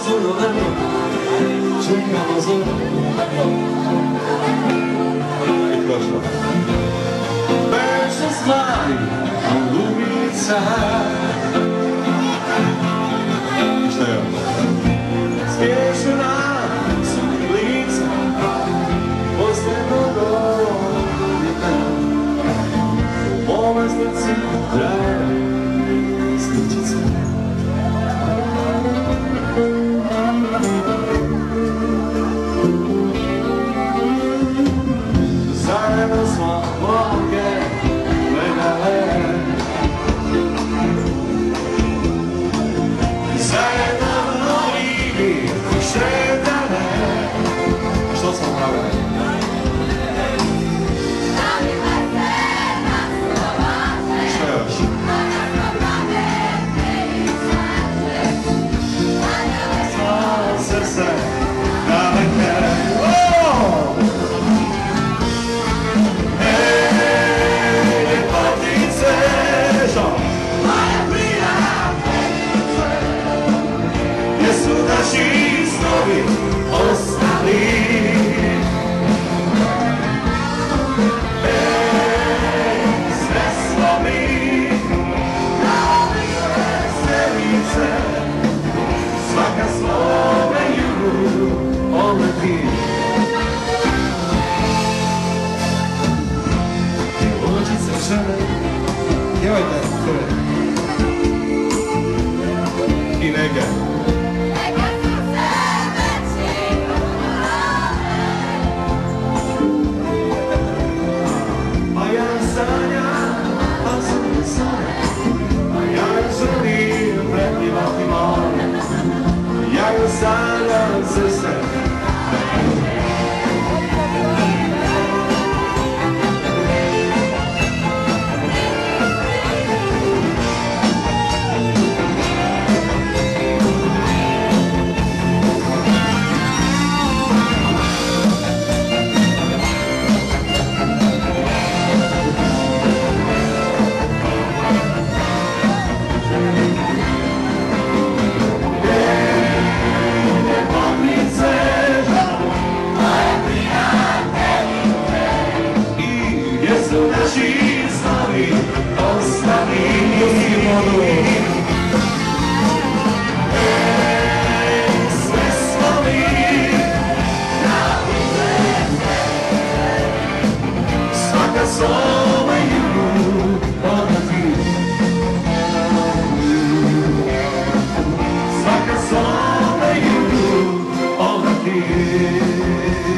svoju leto, čekamo zoru. I prošlo. Beže zmaj, lubica. Šta je ovo? Spješena su lica, posljedno godina. U mome srcu traje sličica. Zajedno smo moge gledale, zajedno mnogi šetale. Što smo pravili? Što još? Svalo srce daleke. Naši snovi ostali. Sve smo mi kao veselice, svaka svome jugu oleti. Djevojčice žele, pjevajte i neke. Ja go sanjam srce. Naši snovi ostali. Sve smo mi svaka svome jugu oleti. Svaka svome jugu oleti.